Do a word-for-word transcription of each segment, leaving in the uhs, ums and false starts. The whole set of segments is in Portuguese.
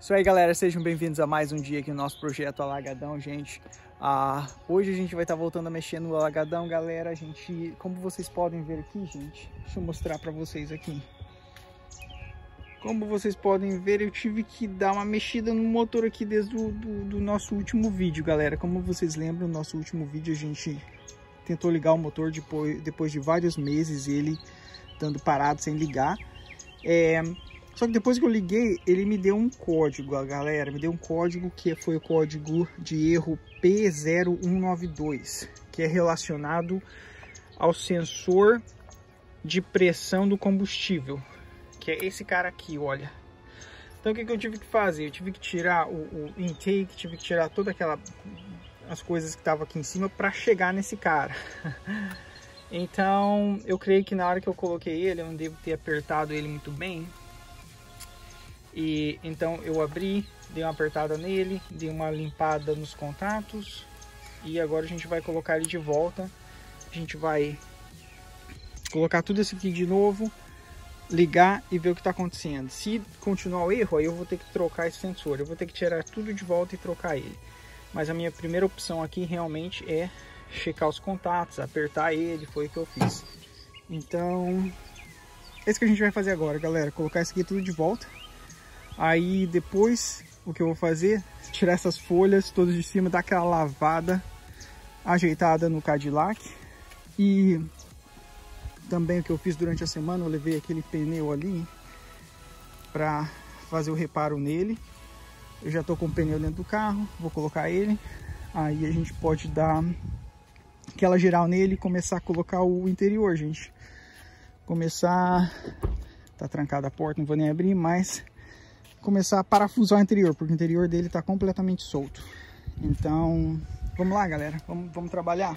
Isso aí, galera, sejam bem-vindos a mais um dia aqui no nosso projeto Alagadão, gente. Ah, hoje a gente vai estar voltando a mexer no Alagadão, galera. A gente, como vocês podem ver aqui, gente, deixa eu mostrar para vocês aqui. Como vocês podem ver, eu tive que dar uma mexida no motor aqui desde o do, do nosso último vídeo, galera. Como vocês lembram, no nosso último vídeo a gente tentou ligar o motor depois, depois de vários meses, ele estando parado sem ligar. É... Só que depois que eu liguei, ele me deu um código, galera. Me deu um código que foi o código de erro P zero um nove dois, que é relacionado ao sensor de pressão do combustível, que é esse cara aqui, olha. Então o que, que eu tive que fazer? Eu tive que tirar o, o intake, tive que tirar toda aquela as coisas que estavam aqui em cima para chegar nesse cara. Então eu creio que na hora que eu coloquei ele, eu não devo ter apertado ele muito bem. E então eu abri, dei uma apertada nele, dei uma limpada nos contatos e agora a gente vai colocar ele de volta. A gente vai colocar tudo isso aqui de novo, ligar e ver o que está acontecendo. Se continuar o erro, aí eu vou ter que trocar esse sensor, eu vou ter que tirar tudo de volta e trocar ele. Mas a minha primeira opção aqui realmente é checar os contatos, apertar ele, foi o que eu fiz. Então, é isso que a gente vai fazer agora, galera, colocar isso aqui tudo de volta. Aí depois o que eu vou fazer, tirar essas folhas todas de cima, dar aquela lavada ajeitada no Cadillac. E também o que eu fiz durante a semana, eu levei aquele pneu ali para fazer o reparo nele. Eu já tô com o pneu dentro do carro, vou colocar ele. Aí a gente pode dar aquela geral nele e começar a colocar o interior, gente. Começar... Tá trancada a porta, não vou nem abrir, mas... começar a parafusar o interior, porque o interior dele está completamente solto. Então, vamos lá, galera, vamos, vamos trabalhar.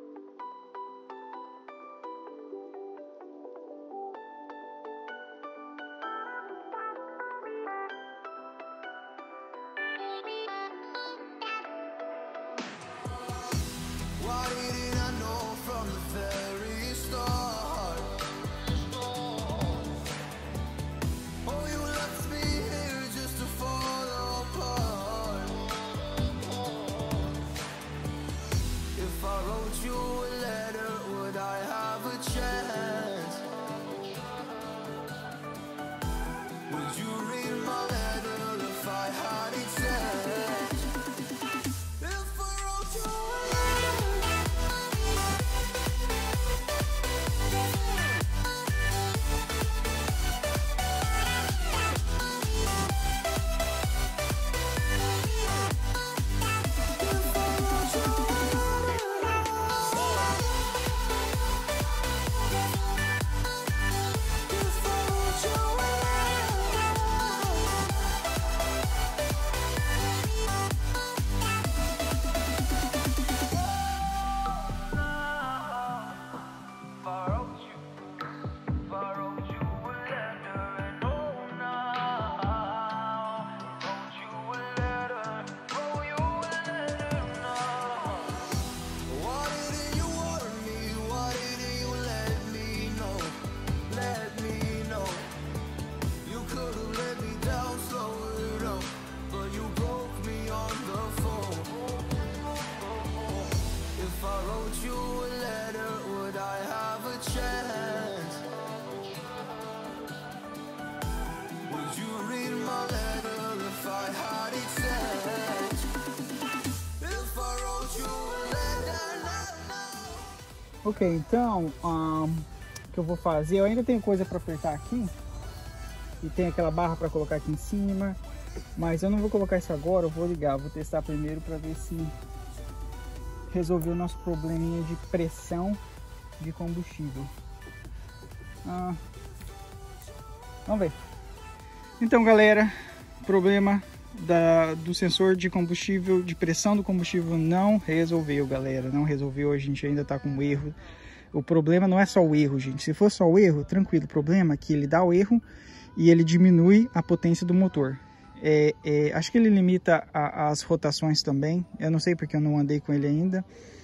Ok, então, um, o que eu vou fazer, eu ainda tenho coisa para apertar aqui. E tem aquela barra para colocar aqui em cima. Mas eu não vou colocar isso agora, eu vou ligar, vou testar primeiro para ver se resolveu o nosso probleminha de pressão de combustível. Ah, vamos ver. Então, galera, problema da, do sensor de combustível, de pressão do combustível não resolveu, galera. Não resolveu, a gente ainda tá com um erro. O problema não é só o erro, gente. Se for só o erro, tranquilo. O problema é que ele dá o erro e ele diminui a potência do motor. É, é, acho que ele limita a, as rotações também. Eu não sei porque eu não andei com ele ainda.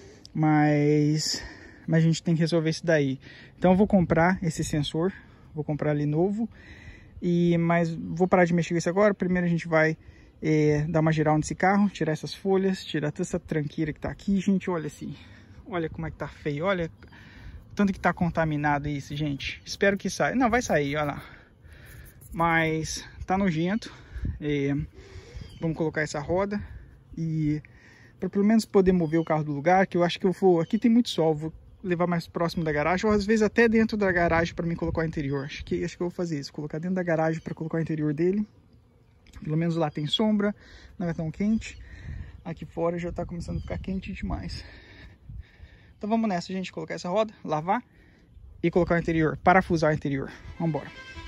Mas, mas a gente tem que resolver isso daí. Então eu vou comprar esse sensor. Vou comprar ele novo. E, mas vou parar de mexer com isso agora. Primeiro a gente vai é, dar uma geral nesse carro, tirar essas folhas, tirar toda essa tranqueira que tá aqui, gente. Olha assim, olha como é que tá feio, olha tanto que tá contaminado isso, gente. Espero que saia. Não, vai sair, olha lá. Mas tá nojento. É, vamos colocar essa roda e para pelo menos poder mover o carro do lugar, que eu acho que eu vou... Aqui tem muito sol, vou levar mais próximo da garagem, ou às vezes até dentro da garagem para mim colocar o interior. Acho que, acho que eu vou fazer isso, colocar dentro da garagem para colocar o interior dele. Pelo menos lá tem sombra, não é tão quente. Aqui fora já tá começando a ficar quente demais. Então vamos nessa, gente, colocar essa roda, lavar e colocar o interior, parafusar o interior. Vamos embora.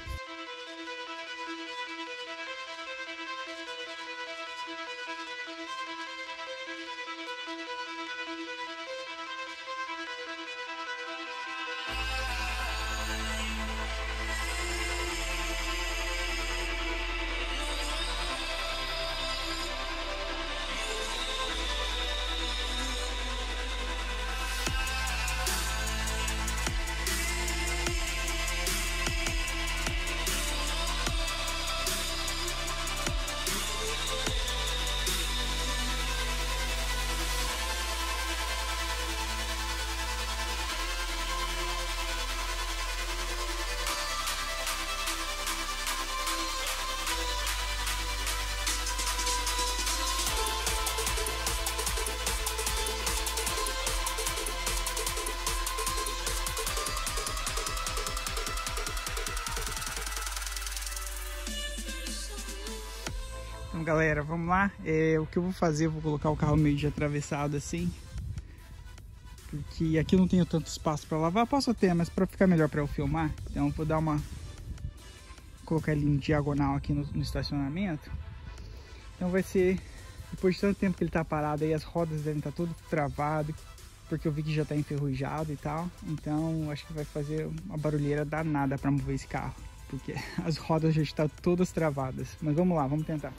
Então, galera, vamos lá. É, o que eu vou fazer, eu vou colocar o carro meio de atravessado assim, porque aqui eu não tenho tanto espaço para lavar. Posso ter, mas para ficar melhor para eu filmar, então eu vou dar uma... colocar ele em diagonal aqui no, no estacionamento. Então vai ser... Depois de tanto tempo que ele tá parado aí, as rodas devem estar tudo travado, porque eu vi que já tá enferrujado e tal. Então acho que vai fazer uma barulheira danada para mover esse carro, porque as rodas já estão todas travadas. Mas vamos lá, vamos tentar.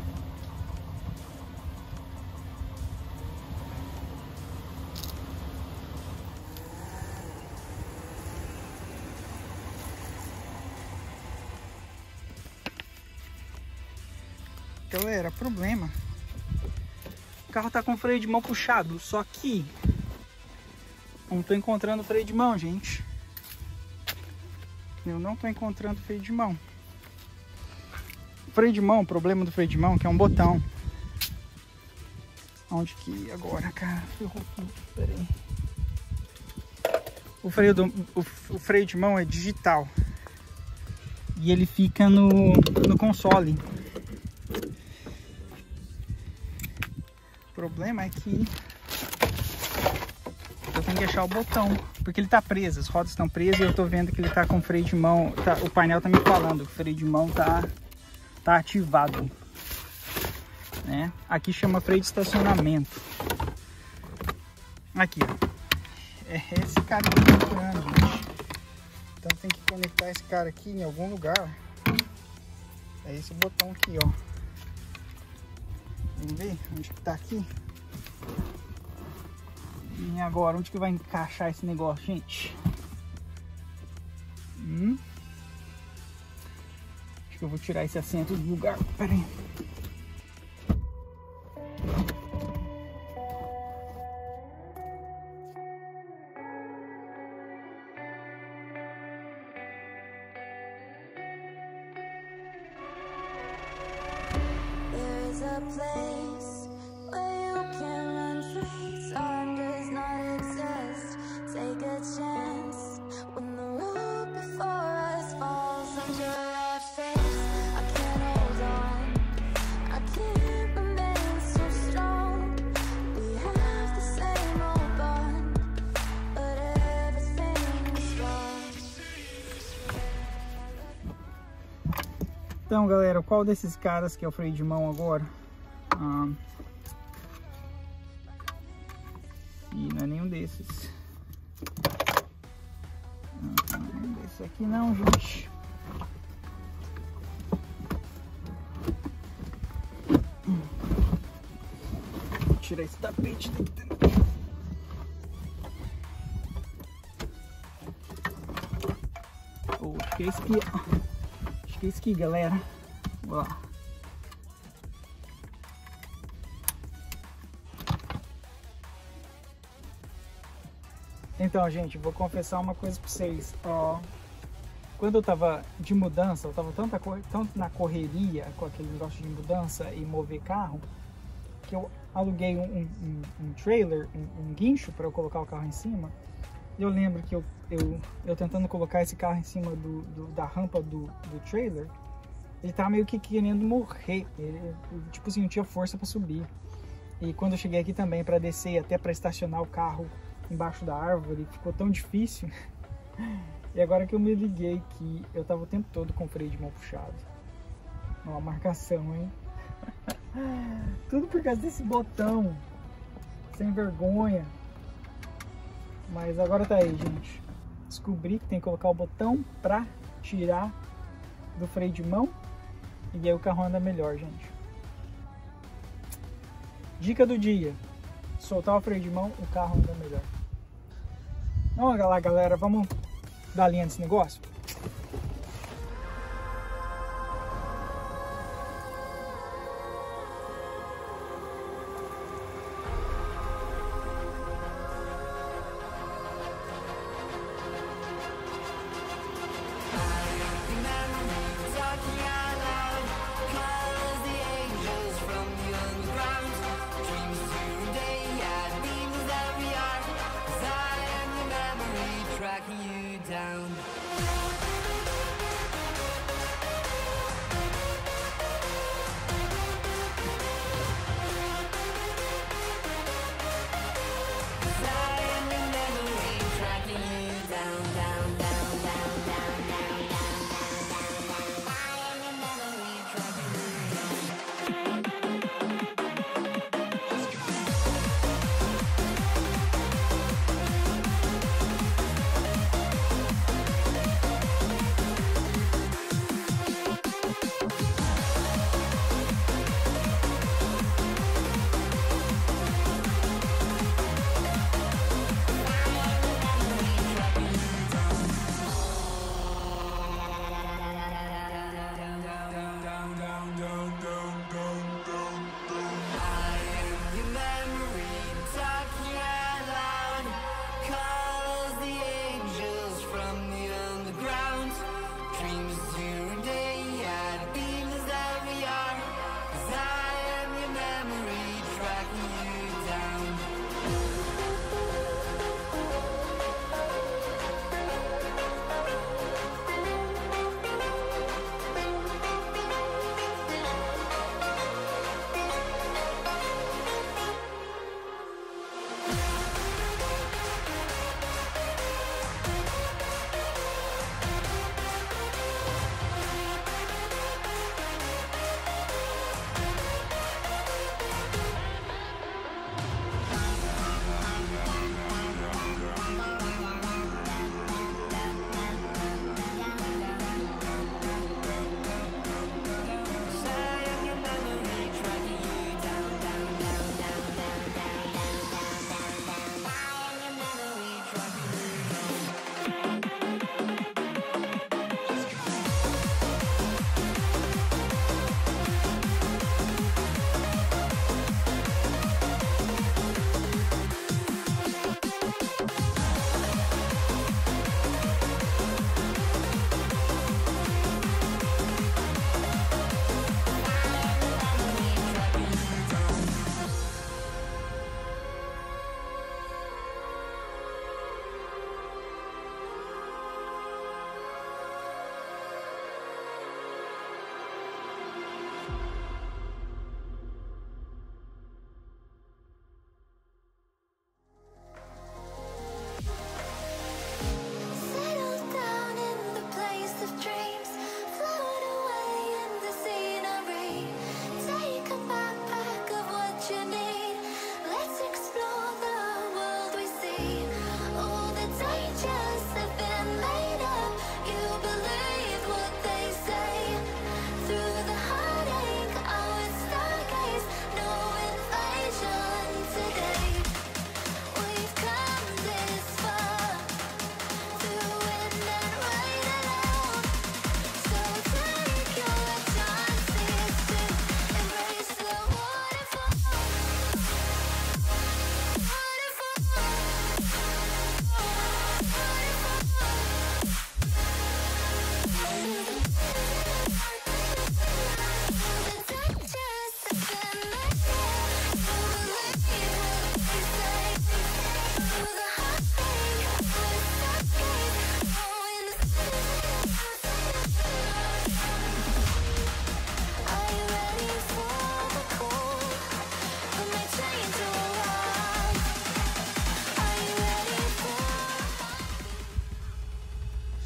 Galera, problema. O carro tá com o freio de mão puxado, só que não tô encontrando o freio de mão, gente. Eu não tô encontrando freio de mão. O freio de mão, o problema do freio de mão é que é um botão. Onde que agora, cara? Ferrou tudo. Pera aí. O freio, do, o, o freio de mão é digital. E ele fica no, no console. O problema é que eu tenho que achar o botão, porque ele tá preso, as rodas estão presas e eu tô vendo que ele tá com freio de mão, tá, o painel tá me falando que o freio de mão tá, tá ativado, né? Aqui chama freio de estacionamento. Aqui, ó. É esse cara que eu tô procurando, gente. Então tem que conectar esse cara aqui em algum lugar. É esse botão aqui, ó. Vamos ver onde que tá aqui. E agora, onde que vai encaixar esse negócio, gente? Hum? Acho que eu vou tirar esse assento do lugar. Pera aí. A place where you can run free. Time does not exist. Take a chance when the road before us falls under our face. I can't hold on, I can't remain so strong. We have the same old bond, but everything is wrong. Então, galera, qual desses caras que é o freio de mão agora? Ah, e não é nenhum desses. Não, não é desse aqui não, gente. Vou tirar esse tapete daqui. Oh, acho que é esse aqui, ó. Acho que é isso aqui, galera. Ó. Então, gente, vou confessar uma coisa pra vocês. Ó, quando eu tava de mudança, eu tava tanto, tanto na correria com aquele negócio de mudança e mover carro, que eu aluguei um, um, um trailer, um, um guincho para eu colocar o carro em cima. Eu lembro que eu, eu, eu tentando colocar esse carro em cima do, do, da rampa do, do trailer, ele tava meio que querendo morrer. Ele, tipo assim, não tinha força para subir. E quando eu cheguei aqui também para descer, até para estacionar o carro embaixo da árvore, ficou tão difícil. E agora que eu me liguei que eu tava o tempo todo com o freio de mão puxado. Uma marcação, hein? Tudo por causa desse botão. Sem vergonha. Mas agora tá aí, gente. Descobri que tem que colocar o botão pra tirar do freio de mão. E aí o carro anda melhor, gente. Dica do dia. Soltar o freio de mão, o carro anda melhor. Vamos lá, galera. Vamos dar linha nesse negócio? Tracking you down.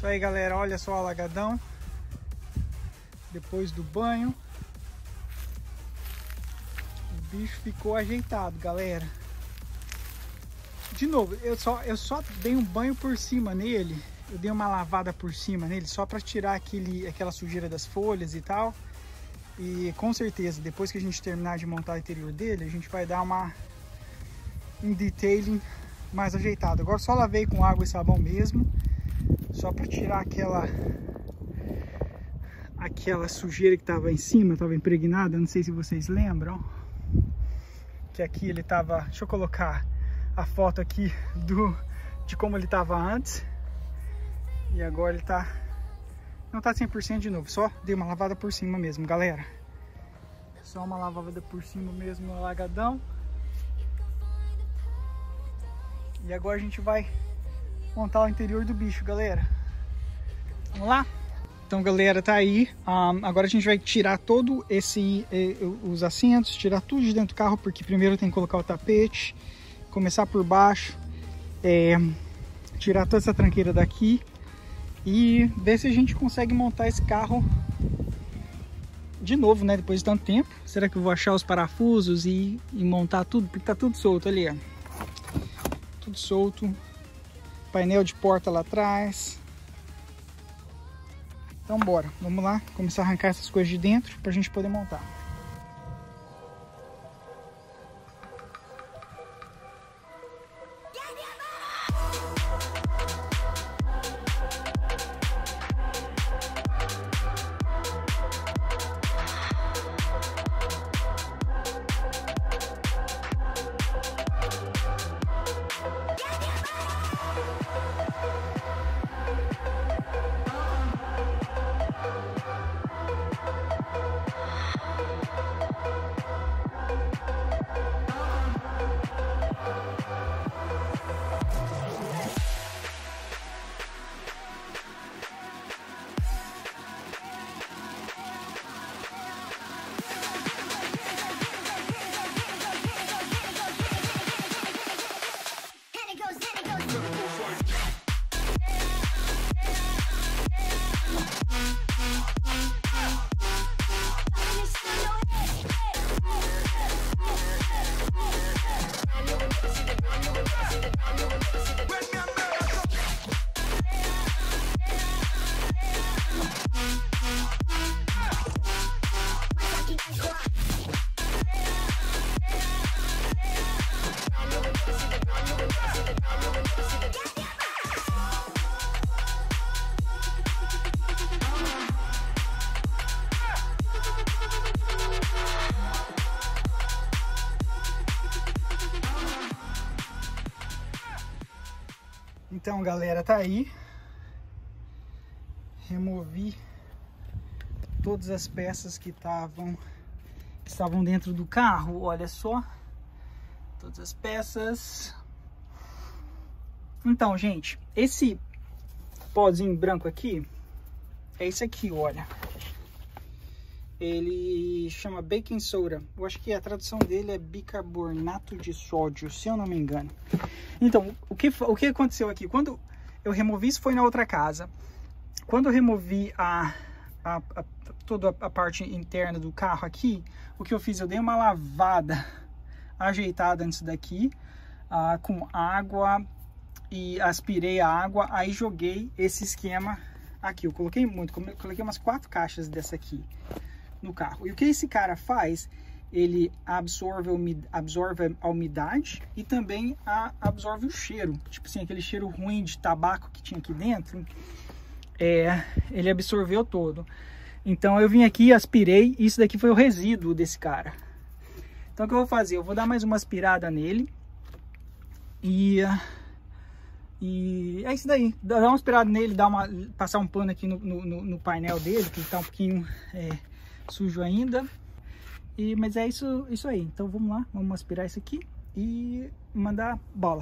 Isso aí, galera, olha só o alagadão depois do banho. O bicho ficou ajeitado, galera. De novo, eu só, eu só dei um banho por cima nele. Eu dei uma lavada por cima nele só para tirar aquele, aquela sujeira das folhas e tal. E com certeza, depois que a gente terminar de montar o interior dele, a gente vai dar uma um detailing mais ajeitado. Agora só lavei com água e sabão mesmo, só para tirar aquela aquela sujeira que estava em cima, estava impregnada. Não sei se vocês lembram que aqui ele estava. Deixa eu colocar a foto aqui do de como ele estava antes. E agora ele tá... não tá cem por cento de novo. Só dei uma lavada por cima mesmo, galera. Só uma lavada por cima mesmo no alagadão. E agora a gente vai montar o interior do bicho, galera. Vamos lá? Então, galera, tá aí. Um, agora a gente vai tirar todo esse... Eh, os assentos, tirar tudo de dentro do carro, porque primeiro tem que colocar o tapete. Começar por baixo. É, tirar toda essa tranqueira daqui. E ver se a gente consegue montar esse carro de novo, né? Depois de tanto tempo. Será que eu vou achar os parafusos e, e montar tudo? Porque tá tudo solto ali, ó. Tudo solto. Painel de porta lá atrás. Então bora, vamos lá. Começar a arrancar essas coisas de dentro pra gente poder montar. Então, galera, tá aí. Removi todas as peças que estavam que estavam dentro do carro. Olha só, todas as peças. Então, gente, esse pozinho branco aqui é esse aqui, olha. Ele chama baking soda. Eu acho que a tradução dele é bicarbonato de sódio, se eu não me engano. Então, o que, o que aconteceu aqui? Quando eu removi, isso foi na outra casa. Quando eu removi a, a, a, toda a parte interna do carro aqui, o que eu fiz? Eu dei uma lavada ajeitada antes daqui, ah, com água, e aspirei a água, aí joguei esse esquema aqui. Eu coloquei muito, coloquei umas quatro caixas dessa aqui no carro. E o que esse cara faz? Ele absorve, absorve a umidade e também a, absorve o cheiro. Tipo assim, aquele cheiro ruim de tabaco que tinha aqui dentro, é, ele absorveu todo. Então eu vim aqui, aspirei, e isso daqui foi o resíduo desse cara. Então o que eu vou fazer? Eu vou dar mais uma aspirada nele. E, e é isso daí. Dar uma aspirada nele, dar uma, passar um pano aqui no, no, no painel dele, que está um pouquinho é, sujo ainda. E, mas é isso, isso aí. Então vamos lá, vamos aspirar isso aqui e mandar bola.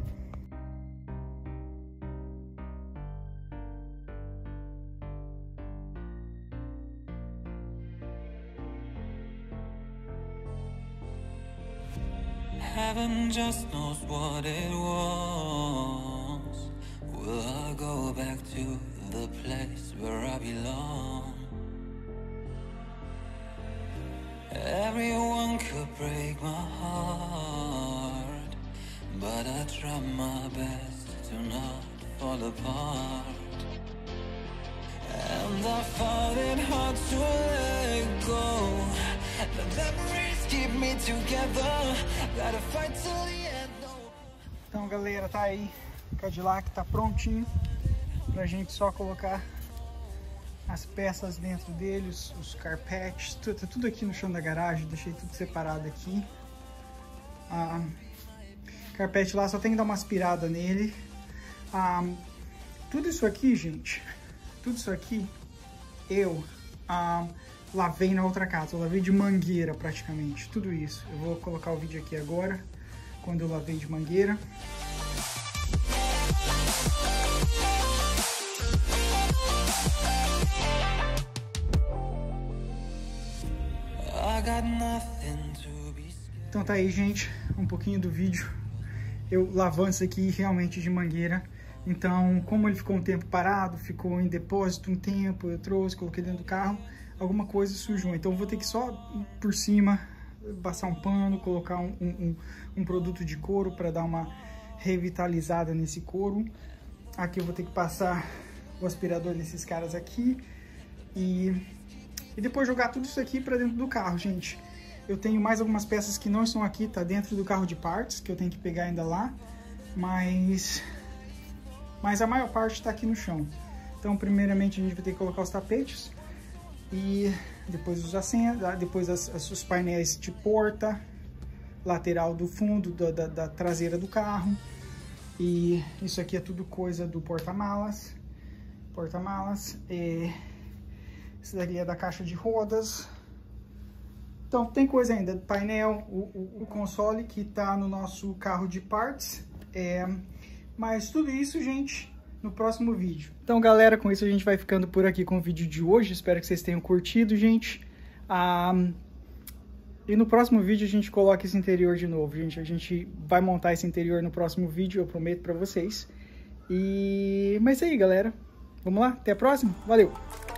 Heaven just knows what it was. Will I go back to the place where I belong. Everyone could break my heart, but I try my best to not fall apart. And I find it hard to let go. The memories keep me together. Gotta fight till the end. Então, galera, tá aí. O Cadillac tá prontinho pra gente só colocar as peças dentro deles, os carpetes, tudo, tudo aqui no chão da garagem. Deixei tudo separado aqui. Ah, carpete lá, só tem que dar uma aspirada nele. Ah, tudo isso aqui, gente, tudo isso aqui eu ah, lavei na outra casa. Eu lavei de mangueira praticamente, tudo isso. Eu vou colocar o vídeo aqui agora, quando eu lavei de mangueira. Então tá aí, gente, um pouquinho do vídeo. Eu lavando isso aqui realmente de mangueira. Então, como ele ficou um tempo parado, ficou em depósito um tempo, eu trouxe, coloquei dentro do carro, alguma coisa sujou. Então eu vou ter que só por cima passar um pano, colocar um, um, um produto de couro para dar uma revitalizada nesse couro. Aqui eu vou ter que passar o aspirador nesses caras aqui e, e depois jogar tudo isso aqui para dentro do carro, gente. Eu tenho mais algumas peças que não estão aqui, tá dentro do carro de partes, que eu tenho que pegar ainda lá, mas, mas a maior parte está aqui no chão. Então, primeiramente a gente vai ter que colocar os tapetes e depois os assentos, depois as, as, os painéis de porta, lateral do fundo, da, da, da traseira do carro. E isso aqui é tudo coisa do porta-malas. Porta-malas. Isso daqui é da caixa de rodas. Então tem coisa ainda do painel, o, o, o console que tá no nosso carro de partes. É, mas tudo isso, gente, no próximo vídeo. Então, galera, com isso a gente vai ficando por aqui com o vídeo de hoje. Espero que vocês tenham curtido, gente. Ah, e no próximo vídeo a gente coloca esse interior de novo, gente. A gente vai montar esse interior no próximo vídeo, eu prometo pra vocês. E... Mas é aí, galera. Vamos lá? Até a próxima. Valeu!